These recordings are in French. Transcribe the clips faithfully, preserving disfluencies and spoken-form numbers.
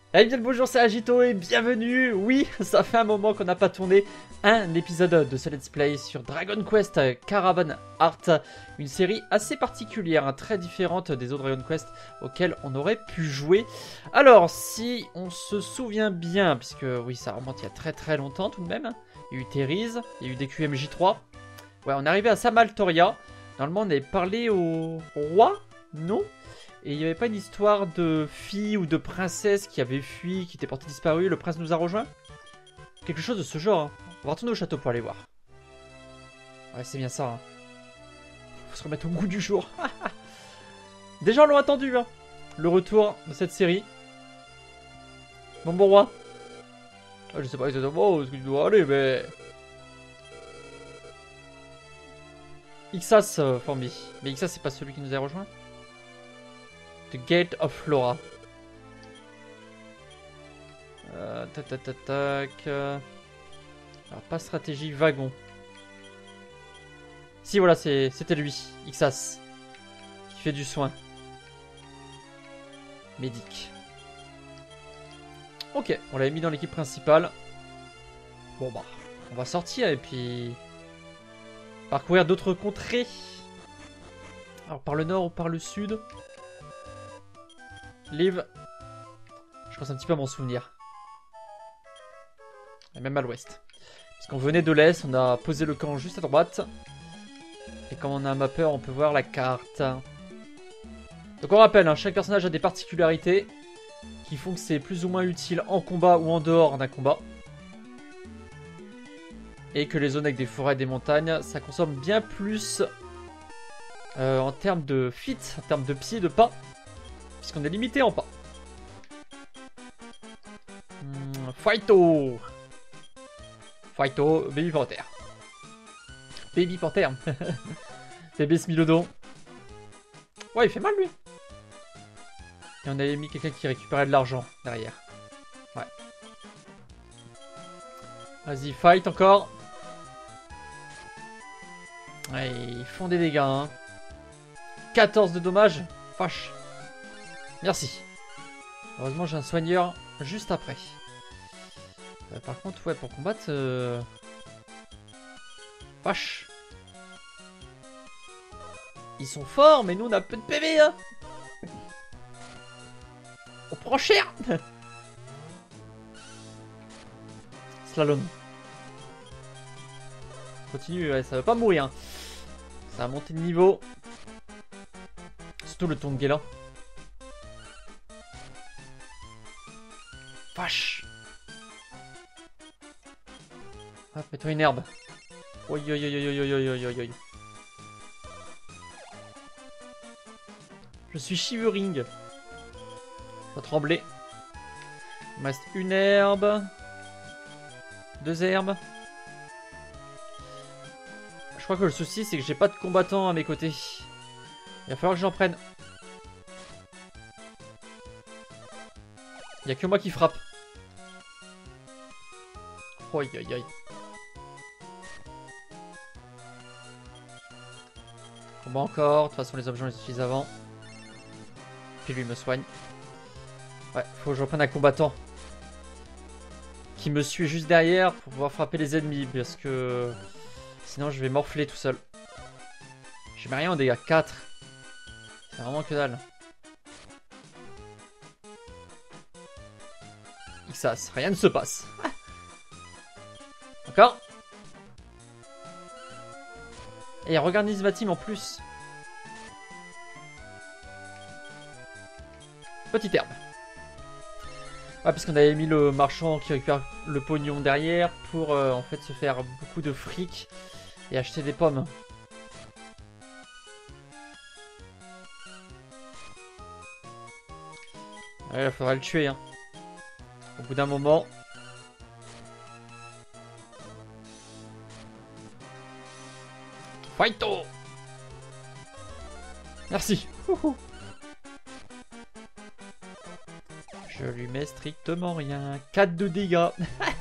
Eh bien le bonjour, c'est Agito et bienvenue. Oui, ça fait un moment qu'on n'a pas tourné un épisode de ce Let's Play sur Dragon Quest Caravan Heart. Une série assez particulière, hein, très différente des autres Dragon Quest auxquels on aurait pu jouer. Alors, si on se souvient bien, puisque oui, ça remonte il y a très très longtemps tout de même. Il y a eu Thérèse, il y a eu des Q M J trois. Ouais, on est arrivé à Samaltoria. Normalement, on avait parlé au roi, non ? Et il n'y avait pas une histoire de fille ou de princesse qui avait fui, qui était portée disparue, le prince nous a rejoint? Quelque chose de ce genre. Hein. On va retourner au château pour aller voir. Ouais, c'est bien ça. Hein. Faut se remettre au goût du jour. Des gens l'ont attendu, hein. Le retour de cette série. Mon bon roi. Ah, je sais pas exactement où est-ce qu'il doit aller, mais... Ixas, euh, Formi. Mais Ixas, c'est pas celui qui nous a rejoint? The Gate of Flora. Euh, tac, tac, tac, tac. Euh... Alors, pas stratégie, wagon. Si, voilà, c'était lui, Ixas. Qui fait du soin. Médic. Ok, on l'avait mis dans l'équipe principale. Bon, bah, on va sortir et puis... parcourir d'autres contrées. Alors, par le nord ou par le sud? Liv. Je commence un petit peu à m'en souvenir. Et même à l'ouest. Parce qu'on venait de l'est, on a posé le camp juste à droite. Et comme on a un mapper, on peut voir la carte. Donc on rappelle, hein, chaque personnage a des particularités qui font que c'est plus ou moins utile en combat ou en dehors d'un combat. Et que les zones avec des forêts et des montagnes, ça consomme bien plus euh, en termes de fit, en termes de pieds, de pas. Puisqu'on est limité en pas. Hmm, Fighto Fighto, Baby Panthère. Baby Panthère. Bébé Smilodon. Ouais, il fait mal lui. Et on avait mis quelqu'un qui récupérait de l'argent derrière. Ouais. Vas-y, fight encore. Ouais, ils font des dégâts. Hein. quatorze de dommages. Vache. Merci. Heureusement, j'ai un soigneur juste après. Euh, par contre, ouais, pour combattre... Euh... Vache. Ils sont forts, mais nous, on a peu de P V, hein. On prend cher. Slalom. Continue, ouais, ça va pas mourir. Hein. Ça va monter de niveau. Surtout le Tongela. Vache. Ah, mets-toi une herbe. Oi, oi, oi, oi, oi, oi, oi, oi. Je suis shivering. Je vais trembler. Il me reste une herbe. Deux herbes. Je crois que le souci, c'est que j'ai pas de combattants à mes côtés. Il va falloir que j'en prenne. Il n'y a que moi qui frappe. Oi, oi, oi. Combat encore. De toute façon, les objets, on les utilise avant. Puis lui me soigne. Ouais, faut que je reprenne un combattant qui me suit juste derrière pour pouvoir frapper les ennemis. Parce que sinon, je vais morfler tout seul. Je mets rien en dégâts. quatre. C'est vraiment que dalle. Ixas, rien ne se passe. Encore. Et regarde Nisvatim en plus. Petite herbe. Ouais, parce qu'on avait mis le marchand qui récupère le pognon derrière pour euh, en fait se faire beaucoup de fric et acheter des pommes. Ouais, il faudra le tuer. Hein. Au bout d'un moment. Fighto! Merci. Ouhou. Je lui mets strictement rien. quatre de dégâts.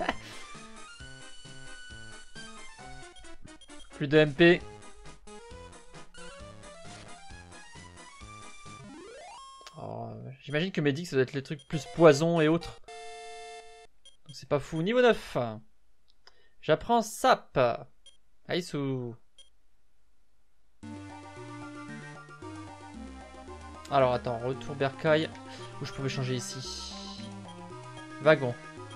Plus de M P. Oh, J'imagine que Medic, ça doit être les trucs plus poison et autres. Donc c'est pas fou. Niveau neuf. J'apprends Sap. Aïssou. Alors attends, retour bercail. Où je pouvais changer ici. Wagon.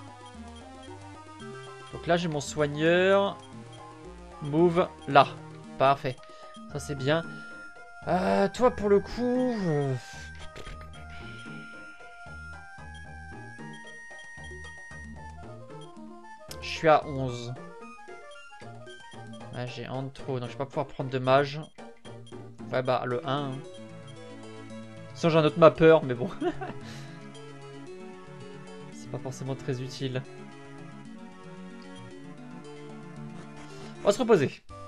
Donc là j'ai mon soigneur. Move là. Parfait. Ça c'est bien. Euh, toi pour le coup... Euh... Je suis à onze. Ouais, j'ai un de trop, donc je vais pas pouvoir prendre de mage. Ouais bah le un. Hein. Sinon j'ai un autre mapper, mais bon. C'est pas forcément très utile. On va se reposer.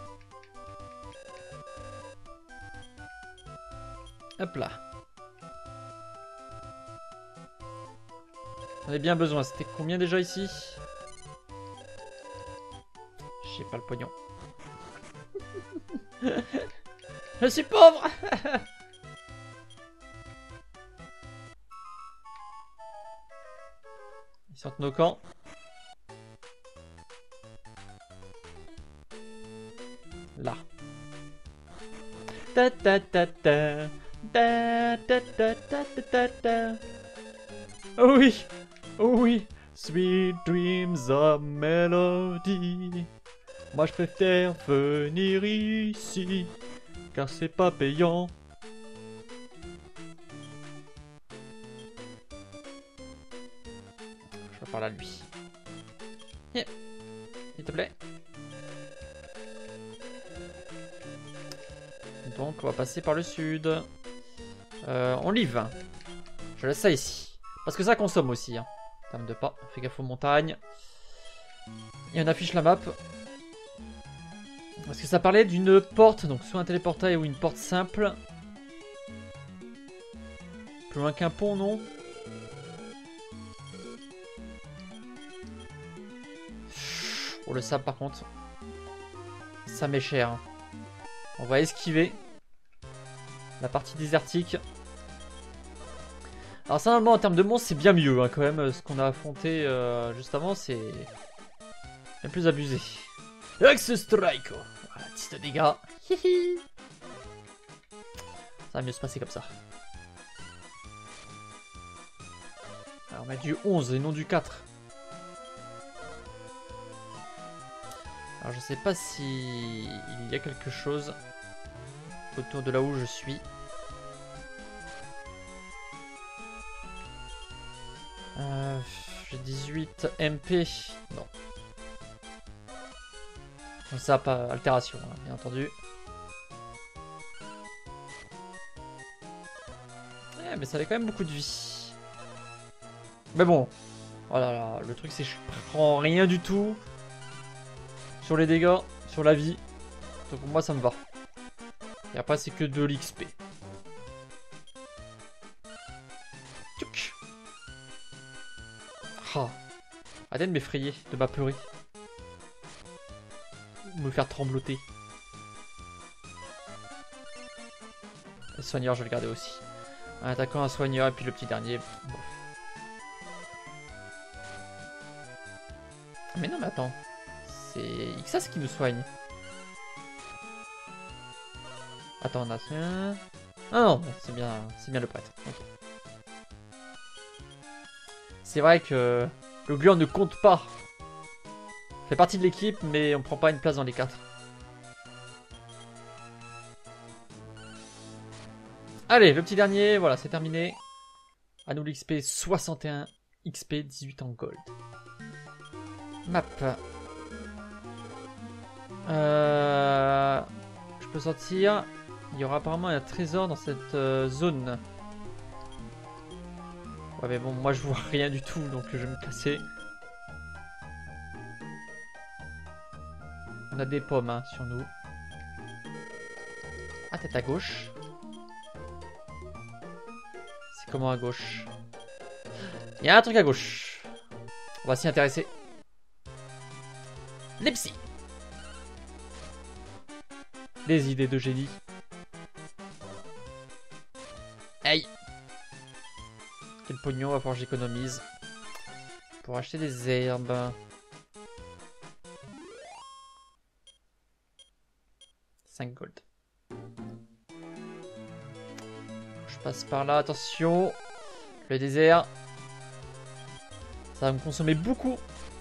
Hop là. On a bien besoin. C'était combien déjà ici? J'ai pas le pognon. Je suis pauvre. Ils sortent nos camps. Là. Ta ta ta ta. Ta ta ta ta ta ta. Oh oui. Oh oui. Sweet dreams of melody. Moi je préfère venir ici, car c'est pas payant. Je vais parler à lui. Yeah. S'il te plaît. Donc on va passer par le sud. Euh, on livre. Je laisse ça ici. Parce que ça consomme aussi. Hein. En termes de pas. Fais gaffe aux montagnes. Et on affiche la map. Parce que ça parlait d'une porte, donc soit un téléportail ou une porte simple. Plus loin qu'un pont, non? Oh, le sable par contre. Ça m'est cher. On va esquiver la partie désertique. Alors ça, normalement, en termes de monstres, c'est bien mieux hein, quand même. Ce qu'on a affronté euh, juste avant, c'est bien plus abusé. Axe Strike. Voilà, dix de dégâts. Hihi. Ça va mieux se passer comme ça. Alors on met du onze et non du quatre. Alors je sais pas si il y a quelque chose autour de là où je suis. Euh, J'ai dix-huit M P. Non. Ça, pas altération, hein, bien entendu. Eh, mais ça avait quand même beaucoup de vie. Mais bon. Voilà, là, le truc c'est que je prends rien du tout sur les dégâts, sur la vie. Donc pour moi ça me va. Et après c'est que de l'X P. Tchouk. Ah. Arrêtez de m'effrayer, de m'apeurer. Me faire trembloter. Le soigneur, je vais le garder aussi. Un attaquant, un soigneur, et puis le petit dernier. Bon. Mais non, mais attends. C'est Ixas qui me soigne. Attends, on a... Ah non, c'est bien, c'est bien le prêtre. Okay. C'est vrai que le gland ne compte pas. Fait partie de l'équipe, mais on prend pas une place dans les quatre. Allez, le petit dernier, voilà, c'est terminé. À nous l'X P soixante et un, X P dix-huit en gold. Map. Euh... Je peux sortir. Il y aura apparemment un trésor dans cette euh, zone. Ouais, mais bon, moi je vois rien du tout, donc je vais me casser. On a des pommes hein, sur nous. Ah, tête à gauche. C'est comment à gauche? Il y a un truc à gauche. On va s'y intéresser. Les psys. Des idées de génie. Aïe. Quel pognon, va falloir que j'économise. Pour acheter des herbes. cinq gold. Je passe par là, attention. Le désert. Ça va me consommer beaucoup.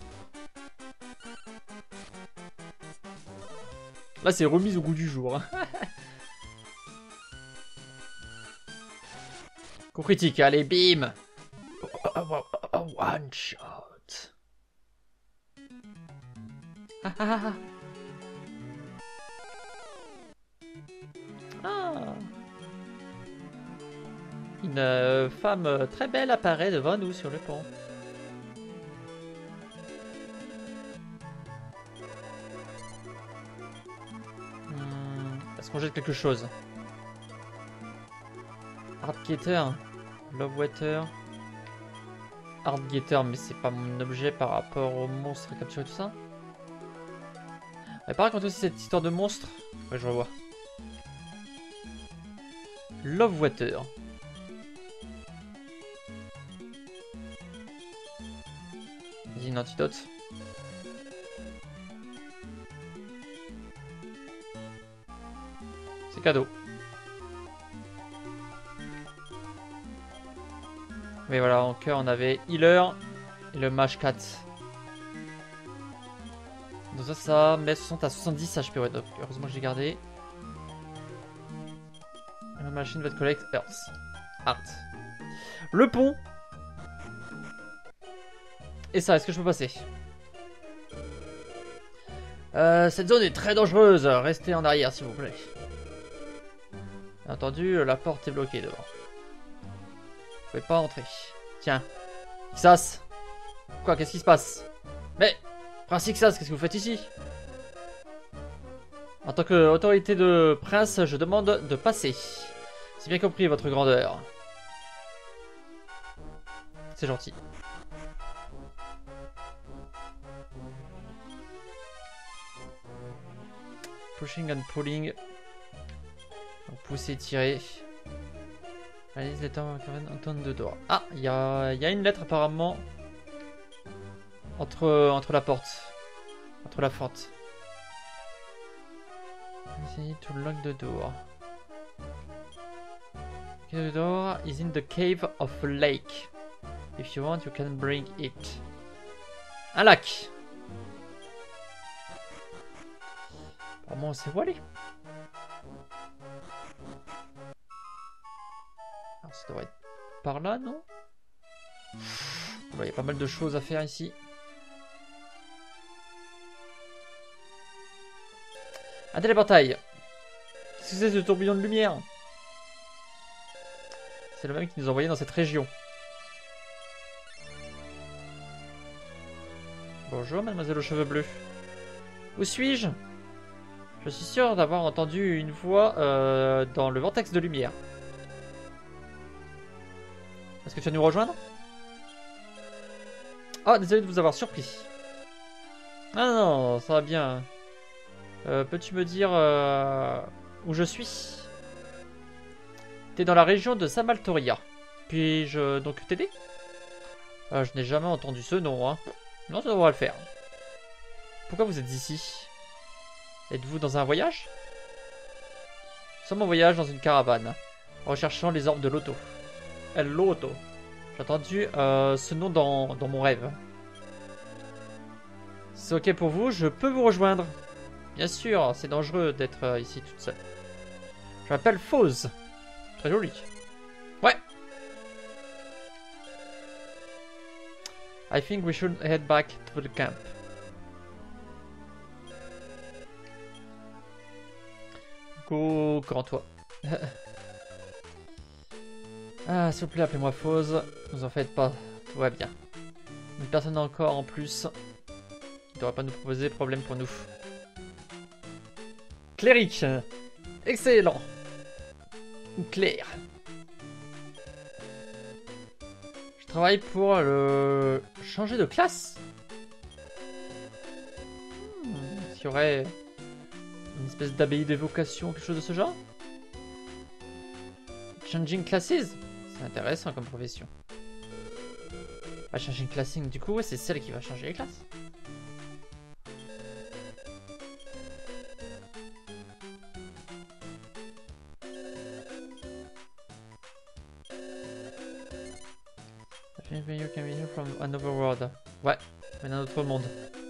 Là, c'est remise au goût du jour. Coup critique, allez, bim. One shot. Ah. Une euh, femme euh, très belle apparaît devant nous sur le pont. Hmm, Est-ce qu'on jette quelque chose? Hardgater, Love Water. Hardgater, mais c'est pas mon objet par rapport aux monstres capturés, tout ça. Ouais, par contre, aussi cette histoire de monstre. Ouais, je revois. Love Water. Vas-y, une antidote. C'est cadeau. Mais voilà, en cœur, on avait Healer et le Mage quatre. Donc ça, ça met soixante à soixante-dix H P. Ouais, donc heureusement que j'ai gardé. La machine va te collect Earth. Art. Le pont. Et ça, est-ce que je peux passer? euh, Cette zone est très dangereuse. Restez en arrière, s'il vous plaît. Bien entendu, la porte est bloquée devant. Vous pouvez pas entrer. Tiens. Ixas. Quoi, qu'est-ce qui se passe? Mais, Prince Ixas, qu'est-ce que vous faites ici? En tant qu'autorité de prince, je demande de passer. C'est bien compris, votre grandeur. C'est gentil. Pushing and pulling. Donc, pousser, tirer. Allez, lettre Antoine de Dora. Ah, il y a, y a une lettre apparemment entre, entre la porte. Entre la fente. To lock the door. The door is in the cave of a lake. If you want, you can bring it. Un lac. Apparemment, on sait où aller. Alors, ça devrait être par là, non? Il y a pas mal de choses à faire ici. Un téléportail. Qu'est-ce que c'est ce tourbillon de lumière? C'est le même qui nous a envoyé dans cette région. Bonjour, mademoiselle aux cheveux bleus. Où suis-je? Je suis sûr d'avoir entendu une voix euh, dans le vortex de lumière. Est-ce que tu vas nous rejoindre? Oh, désolé de vous avoir surpris. Ah non, ça va bien. Euh, Peux-tu me dire euh, où je suis? T'es dans la région de Samaltoria. Puis-je donc t'aider? euh, Je n'ai jamais entendu ce nom. Hein. Non, ça devrait le faire. Pourquoi vous êtes ici? Êtes-vous dans un voyage? Nous sommes en voyage dans une caravane, recherchant les orbes de Loto. El Loto. J'ai entendu euh, ce nom dans, dans mon rêve. Si c'est ok pour vous, je peux vous rejoindre. Bien sûr, c'est dangereux d'être euh, ici toute seule. Je m'appelle Foz. Très joli. Ouais. I think we should head back to the camp. Go, grand toi. Ah, s'il vous plaît, appelez-moi Foz. Ne vous en faites pas, tout va bien. Une personne encore en plus. Il ne devrait pas nous proposer problème pour nous. Cléric. Excellent. Claire. Je travaille pour le... changer de classe. Hmm, Est-ce qu'il y aurait une espèce d'abbaye d'évocation, quelque chose de ce genre? Changing classes. C'est intéressant comme profession. va changer une classing. Du coup, ouais, c'est celle qui va changer les classes. You can be here from another world. Ouais, mais d'un autre monde.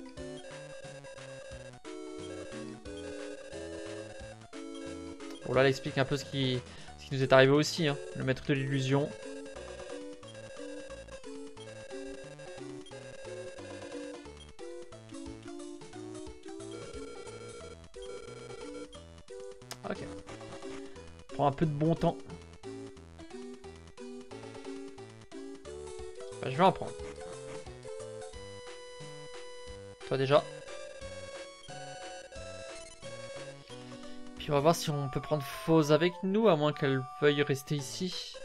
Bon là, elle explique un peu ce qui, ce qui nous est arrivé aussi, hein. Le maître de l'illusion. Ok. Prends un peu de bon temps. Bah, je vais en prendre. Toi déjà. Puis on va voir si on peut prendre Foz avec nous, à moins qu'elle veuille rester ici.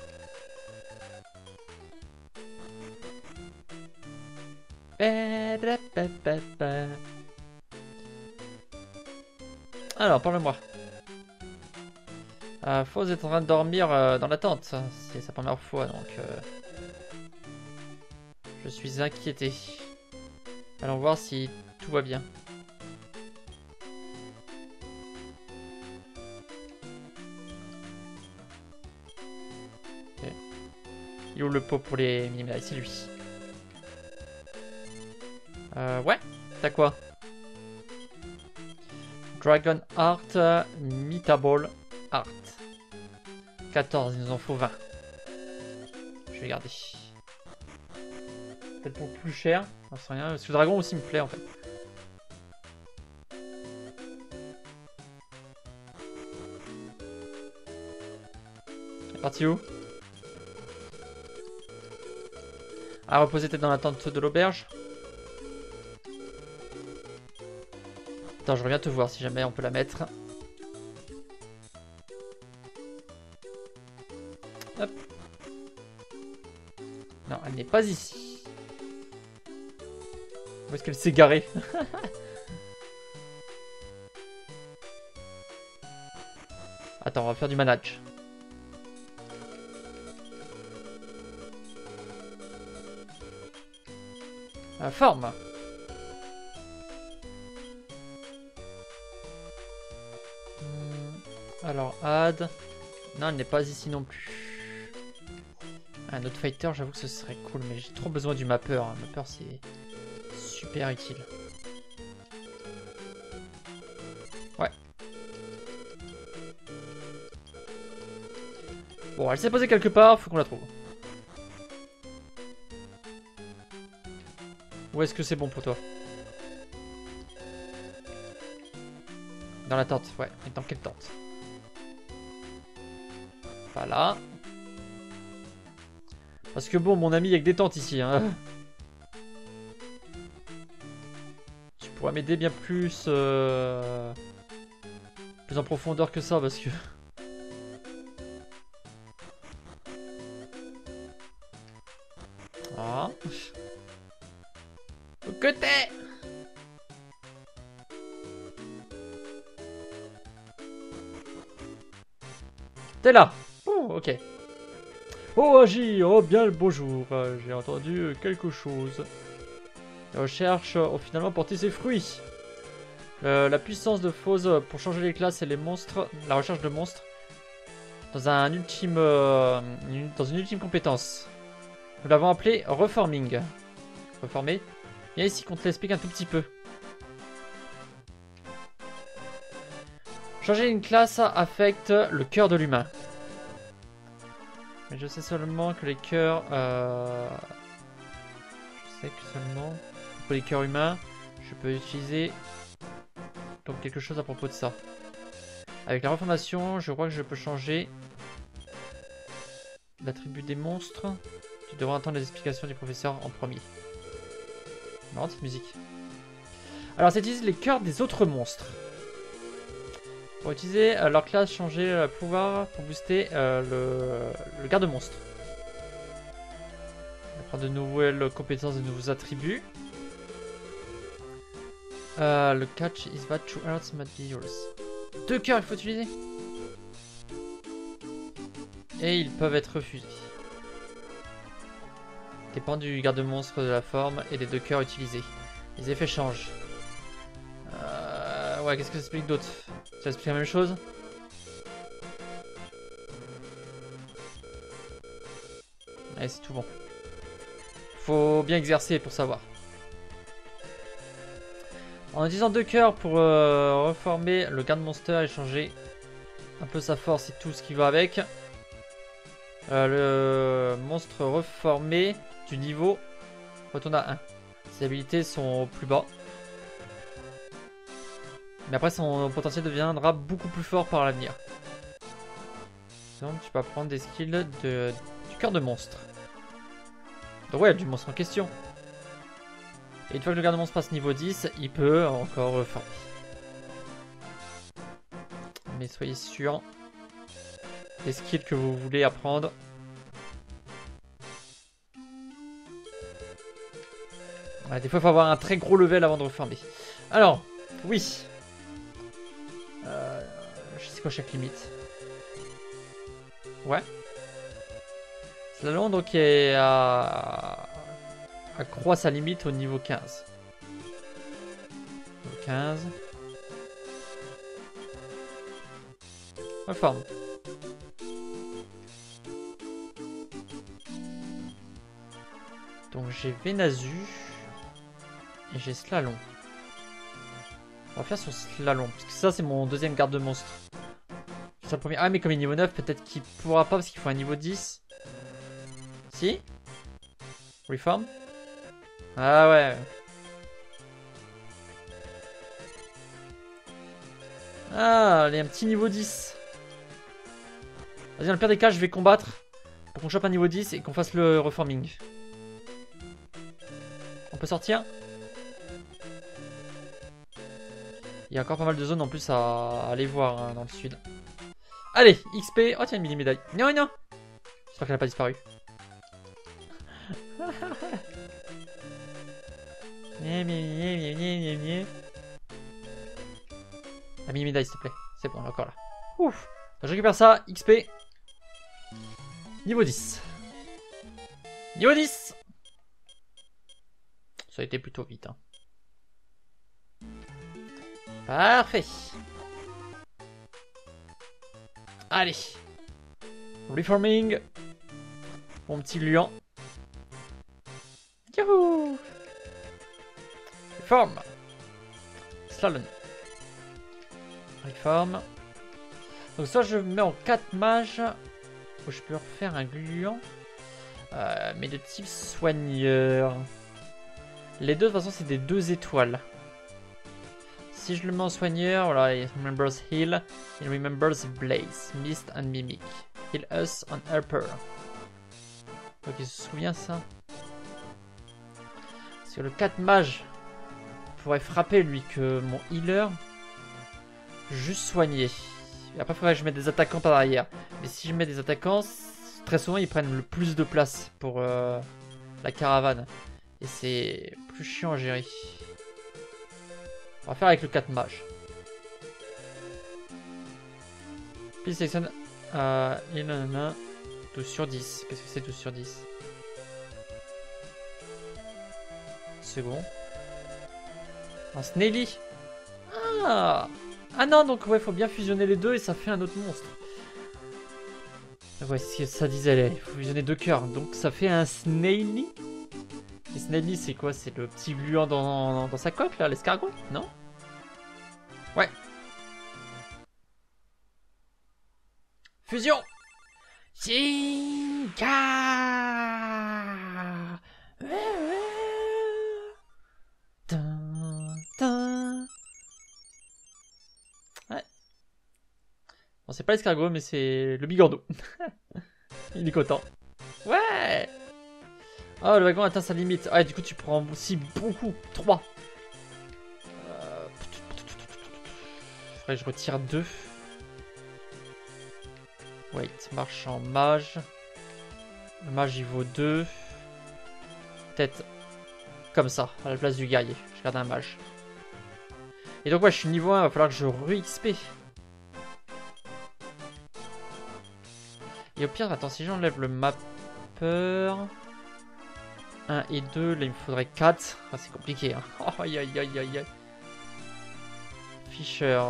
Alors, parle-moi. Euh, Foz est en train de dormir euh, dans la tente. C'est sa première fois, donc... Euh... Je suis inquiété. Allons voir si tout va bien. Okay. Il ouvre le pot pour les mini-médailles, c'est lui. Euh, ouais, t'as quoi? Dragon Heart, Meetable Heart. quatorze, il nous en faut vingt. Je vais garder. Peut-être pour plus cher, j'en sais rien. Parce que le dragon aussi me plaît en fait. Il est parti où? À reposer peut-être dans la tente de l'auberge. Attends, je reviens te voir si jamais on peut la mettre. Hop. Non, elle n'est pas ici. Où est-ce qu'elle s'est garée? Attends, on va faire du manage. La forme. Alors, add. Non, elle n'est pas ici non plus. Un autre fighter, j'avoue que ce serait cool, mais j'ai trop besoin du mapper. Hein. Mapper, c'est super utile. Ouais. Bon, elle s'est posée quelque part, faut qu'on la trouve. Où est-ce que c'est bon pour toi? Dans la tente, ouais. Mais dans quelle tente? Pas là. Parce que bon, mon ami, il y a que des tentes ici. Hein. Tu pourras m'aider bien plus... Euh... Plus en profondeur que ça, parce que... Ah. Au côté. T'es là. Oh, ok. Oh, Agi, oh, bien le bonjour. Euh, J'ai entendu quelque chose. Les recherches ont finalement porté ses fruits. Euh, la puissance de Foz pour changer les classes et les monstres. La recherche de monstres. Dans un ultime... Euh, une, dans une ultime compétence. Nous l'avons appelé Reforming. Reformer. Viens ici qu'on te l'explique un tout petit peu. Changer une classe affecte le cœur de l'humain. Mais je sais seulement que les cœurs... Euh... Je sais que seulement... Pour les cœurs humains, je peux utiliser... Donc quelque chose à propos de ça. Avec la reformation, je crois que je peux changer... l'attribut des monstres. Tu devras entendre les explications du professeur en premier. Marrant cette musique. Alors c'est utiliser les cœurs des autres monstres. Pour utiliser euh, leur classe, changer le euh, pouvoir pour booster euh, le, le garde-monstre. On prend de nouvelles compétences, de nouveaux attributs. Euh, le catch is bad, two hearts might be yours. Deux cœurs il faut utiliser. Et ils peuvent être refusés. Dépend du garde-monstre, de la forme et des deux cœurs utilisés. Les effets changent. Euh, ouais, qu'est-ce que ça explique d'autre? Ça explique la même chose? Allez, c'est tout bon. Faut bien exercer pour savoir. En utilisant deux cœurs pour euh, reformer le garde-monster et changer un peu sa force et tout ce qui va avec. Euh, le monstre reformé du niveau retourne à un. Ses habilités sont au plus bas. Mais après son potentiel deviendra beaucoup plus fort par l'avenir. Donc tu peux prendre des skills de, du cœur de monstre. Donc ouais, du monstre en question. Et une fois que le garde-monstre passe niveau dix, il peut encore reformer. Mais soyez sûr des skills que vous voulez apprendre. Ouais, des fois il faut avoir un très gros level avant de reformer. Alors, oui. Euh, je sais quoi chaque limite. Ouais. Slalom donc est à... accroît sa limite au niveau quinze. Niveau quinze. Reforme. Donc j'ai Venazu et j'ai Slalom. On va faire sur Slalom parce que ça c'est mon deuxième garde de monstre. C'est le premier. Ah mais comme il est niveau neuf, peut-être qu'il pourra pas parce qu'il faut un niveau dix. Si? Reform? Ah ouais. Ah, il y a un petit niveau dix. Vas-y, dans le pire des cas, je vais combattre pour qu'on chope un niveau dix et qu'on fasse le reforming. On peut sortir? Il y a encore pas mal de zones en plus à aller voir hein, dans le sud. Allez, X P. Oh tiens, une mini-médaille. Non, non. J'espère qu'elle n'a pas disparu. La mini-médaille s'il te plaît. C'est bon, elle est encore là. Ouf. Je récupère ça, X P. Niveau dix. Niveau dix. Ça a été plutôt vite. Hein. Parfait. Allez. Reforming. Mon petit Luan. Youhou. Reform. Slalom. Reform. Donc ça je mets en quatre mages. Où je peux refaire un gluant. Euh, mais de type soigneur. Les deux de toute façon c'est des deux étoiles. Si je le mets en soigneur, voilà, il remembers heal, il remembers blaze, mist and mimic. Heal us on Harper. Donc il se souvient ça. Parce que le quatre mage pourrait frapper lui que mon healer. Juste soigner. Et après il faudrait que je mette des attaquants par derrière. Mais si je mets des attaquants, très souvent ils prennent le plus de place pour euh, la caravane. Et c'est plus chiant à gérer. On va faire avec le quatre mage. Puis sélectionne euh, douze sur dix. Qu'est-ce que c'est douze sur dix? Second. Un Snaily. Ah Ah non, donc ouais, faut bien fusionner les deux et ça fait un autre monstre. Ouais, c'est ce que ça disait, il faut fusionner deux cœurs. Donc ça fait un Snaily. Et Snaily, c'est quoi? C'est le petit gluant dans, dans sa coque, là, l'escargot? Non? Ouais. Fusion. Shinka. Ouais. Bon, c'est pas l'escargot, mais c'est le bigorneau. Il est content. Ouais. Oh, le wagon atteint sa limite. Ah, du coup, tu prends aussi beaucoup. trois. Euh... Faudrait que je retire deux. Wait, marchand mage. Le mage, il vaut deux. Peut-être comme ça, à la place du guerrier. Je garde un mage. Et donc, ouais, je suis niveau un. Il va falloir que je re-X P. Et au pire, attends, si j'enlève le mapper... un et deux. Là, il me faudrait quatre. Ah, c'est compliqué. Hein. Oh, aïe, aïe, aïe, aïe, aïe. Fischer.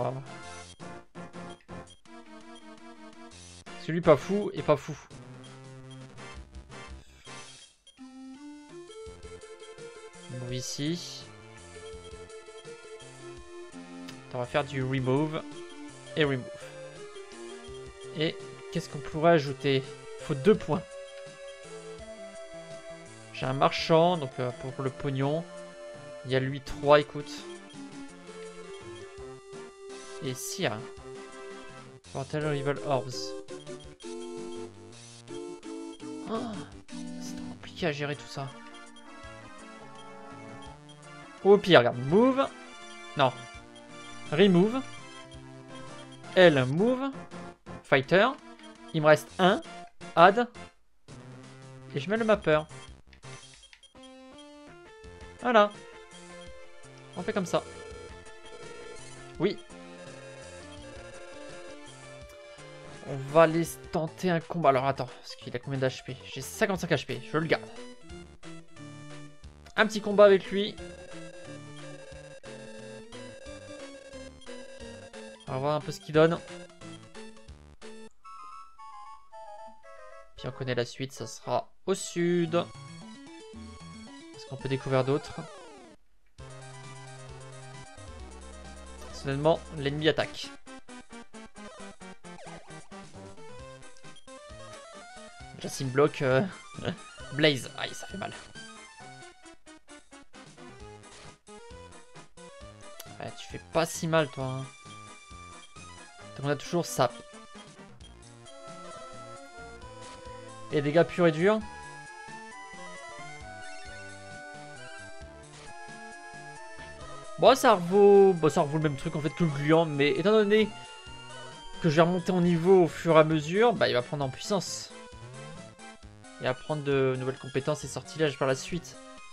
Celui pas fou et pas fou. Move ici. On va faire du remove et remove. Et qu'est-ce qu'on pourrait ajouter? Il faut deux points. J'ai un marchand, donc euh, pour le pognon. Il y a lui trois, écoute. Et Sire. Portal Rival Orbs. Oh, c'est trop compliqué à gérer tout ça. Au pire, regarde. Move. Non. Remove. L, move. Fighter. Il me reste un. Add. Et je mets le mapper. Voilà. On fait comme ça. Oui. On va aller tenter un combat. Alors attends, parce qu'il a combien d'H P? J'ai cinquante-cinq H P, je le garde. Un petit combat avec lui. On va voir un peu ce qu'il donne. Puis on connaît la suite, ça sera au sud. Est-ce qu'on peut découvrir d'autres? Soudainement, l'ennemi attaque. Déjà s'il me bloque, euh... Blaze, aïe ça fait mal. Ouais, tu fais pas si mal toi. Hein. Donc on a toujours sap. Et dégâts purs et durs. Bon ça revaut... Bon, ça revaut le même truc en fait que le gluant, mais étant donné que je vais remonter en niveau au fur et à mesure, bah il va prendre en puissance. Et apprendre de nouvelles compétences et sortilèges par la suite.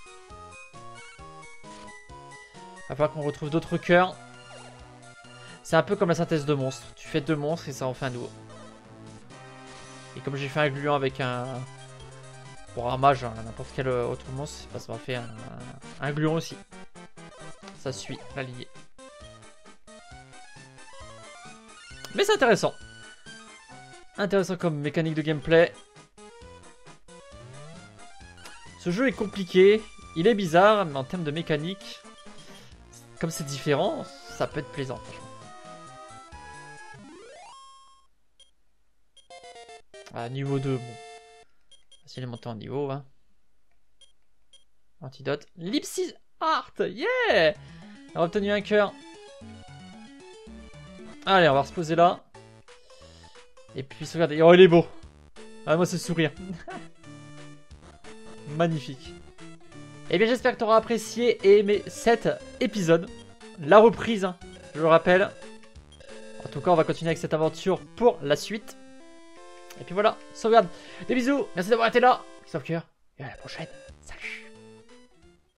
Il va falloir qu'on retrouve d'autres cœurs. C'est un peu comme la synthèse de monstres. Tu fais deux monstres et ça en fait un nouveau. Et comme j'ai fait un gluant avec un... Pour un mage, hein, n'importe quel autre monstre, bah, ça m'a fait un, un, un gluant aussi. Ça suit la lignée. Mais c'est intéressant. Intéressant comme mécanique de gameplay. Ce jeu est compliqué, il est bizarre, mais en termes de mécanique, comme c'est différent, ça peut être plaisant. Ah, niveau deux, bon. Facile de monter en niveau. Hein. Antidote. Lipsis Art, yeah! On a obtenu un cœur. Allez, on va se poser là. Et puis, regardez. Oh, il est beau. Ah, moi, ce sourire. Magnifique. Et bien j'espère que tu auras apprécié et aimé cet épisode. La reprise, hein, je le rappelle. En tout cas, on va continuer avec cette aventure pour la suite. Et puis voilà, sauvegarde. Des bisous, merci d'avoir été là. Sauf cœur. Et à la prochaine. Salut.